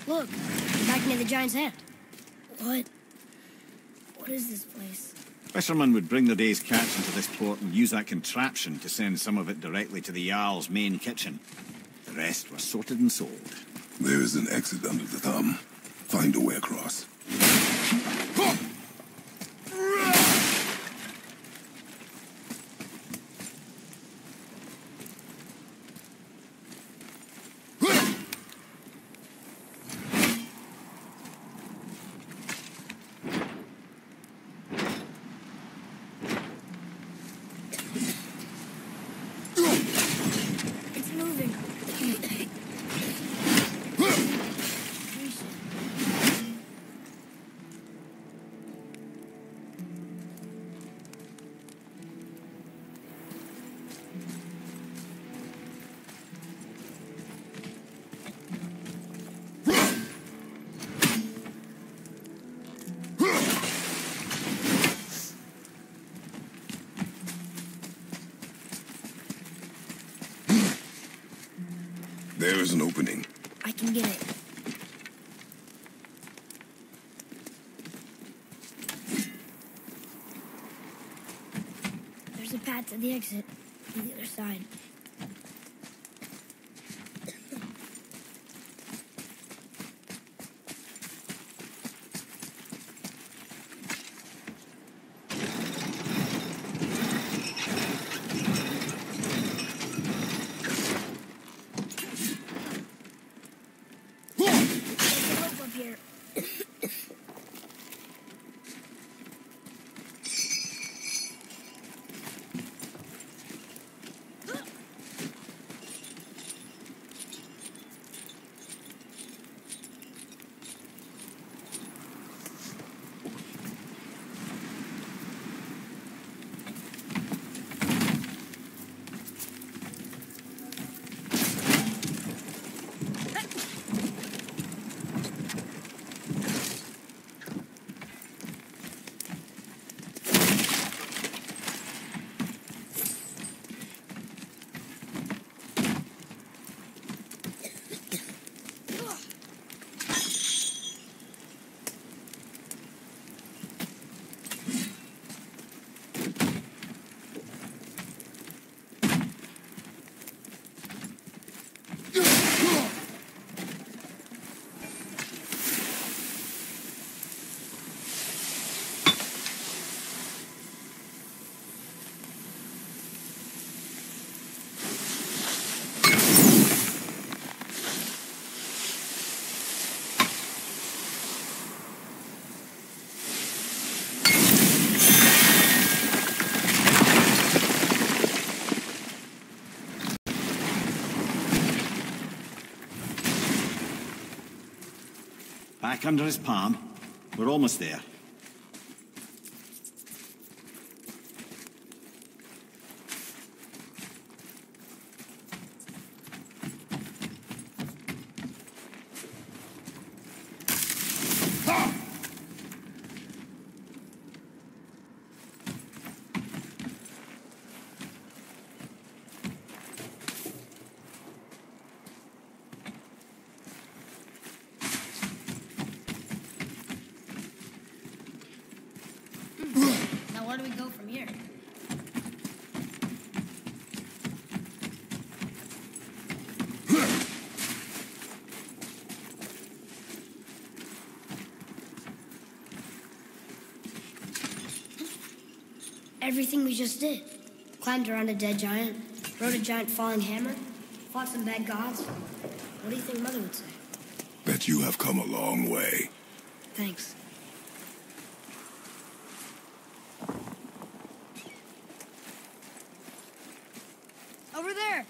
Look, back near the giant's hand. What? What is this place? Fishermen would bring their day's catch into this port and use that contraption to send some of it directly to the Jarl's main kitchen. The rest was sorted and sold. There is an exit under the thumb. Find a way across. It's moving. There is an opening. I can get it. There's a path to the exit on the other side. There's a rope up here. Back under his palm. We're almost there. Now where do we go from here? Everything we just did. Climbed around a dead giant, rode a giant falling hammer, fought some bad gods. What do you think Mother would say? Bet you have come a long way. Thanks. Over there!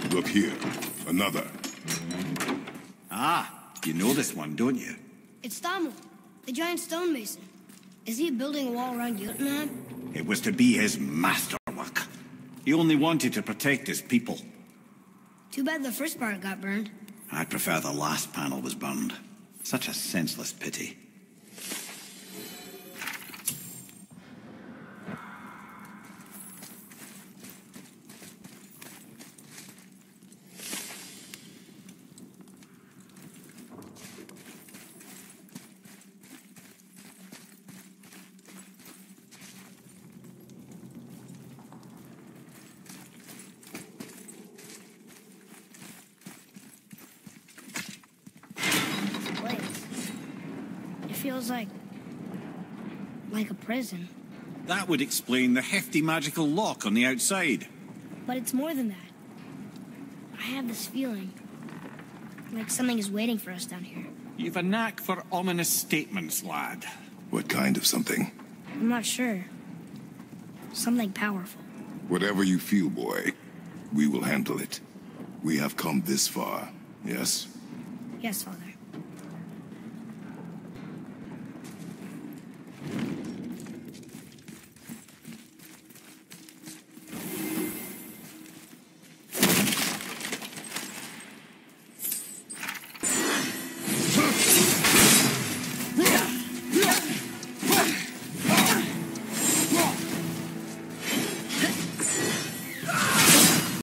Look here. Another. Ah, you know this one, don't you? It's Thamur, the giant stonemason. Is he building a wall around Jotunheim? It was to be his masterwork. He only wanted to protect his people. Too bad the first part got burned. I'd prefer the last panel was burned. Such a senseless pity. Feels like a prison. That would explain the hefty magical lock on the outside. But it's more than that. I have this feeling like something is waiting for us down here. You've a knack for ominous statements, lad. What kind of something? I'm not sure. Something powerful. Whatever you feel, boy, we will handle it. We have come this far, yes? Yes, Father.